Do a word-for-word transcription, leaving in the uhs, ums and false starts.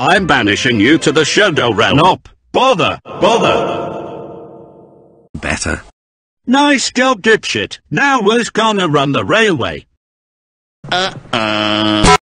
I'm banishing you to the shadow realm. Up. Bother. Bother. Better. Nice job, dipshit. Now who's gonna run the railway? Uh-uh.